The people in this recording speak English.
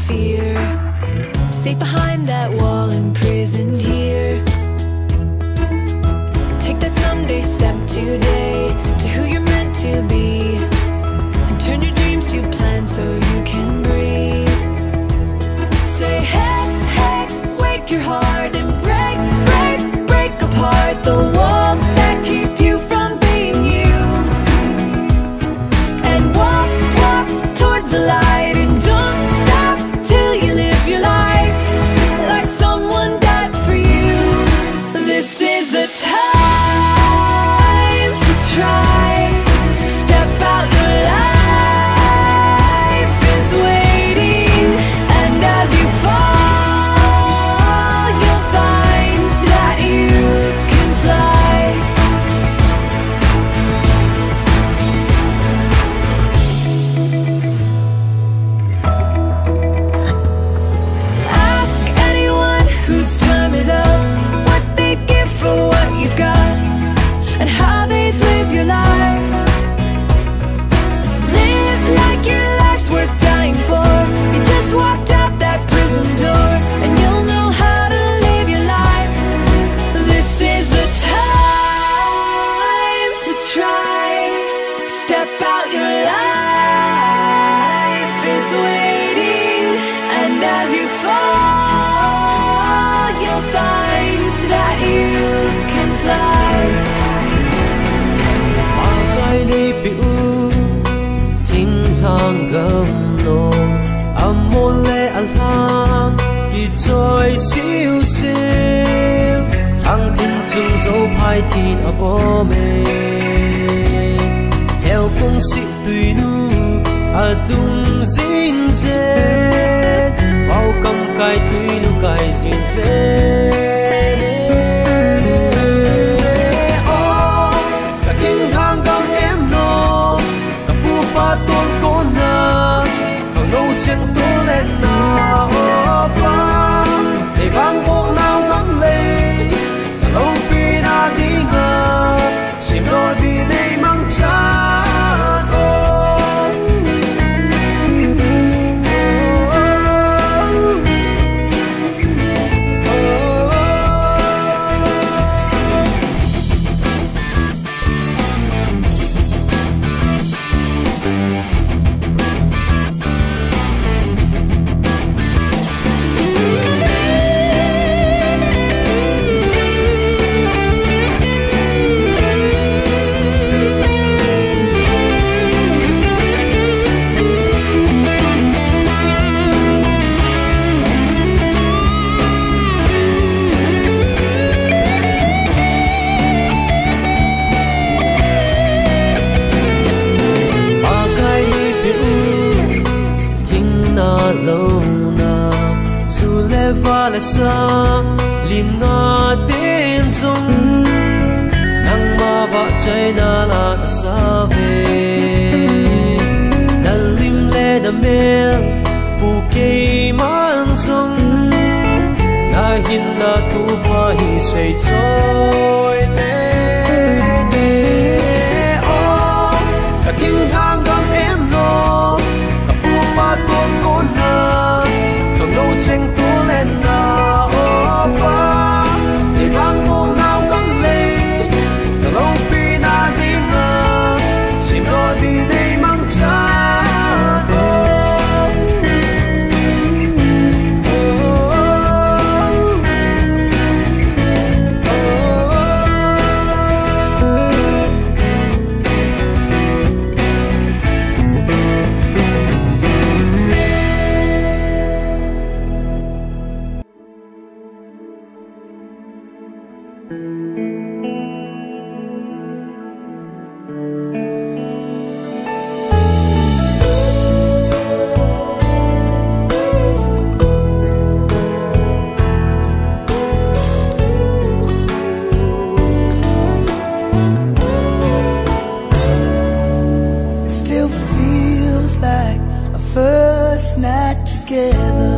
fear, safe behind that wall, imprisoned here. Take that someday step today to who you're meant to be, and turn your dreams to plans so you can breathe. Say hey, hey, wake your heart and break, break, break apart the walls that keep you from being you, and walk, walk towards the light, and don't stop till you live your life like someone died for you. This is the time to try, step out, your life is waiting, and as you fall you'll find that you can fly. Ask anyone whose time is up what they'd give for what you've got, and how they'd live your life. Live like your life's worth dying for. You just walked out that prison door, and you'll know how to live your life. This is the time to try, step out, your life is waiting, and as you fall you'll find that you can fly. Ai đi biểu thinh thang gầm lồ amol le al thang ki joy siêu siêu thang thinh chung dấu phai thin abo me theo cung sĩ tùy nu adum zin zet vào cầm cài tùy nu cài zin zet. Chẳng tôi lên nào ba để vang bộ nào ngắm lấy lâu vì đã đi ngờ xin lỗi đi đây mang chán sa lim na tin dung nang ma va chai na la sa ve na lim le da mel pu ke man dung na hin la tu pa hi sei choi le de o ka tin hang gam em no ka pu pa ton ko na ka no cheng tu lên na o pa để vang mô ngao căng lên cả lâu pi na đi ngờ xin lỗi đi đây mang chán Still feels like a first night together.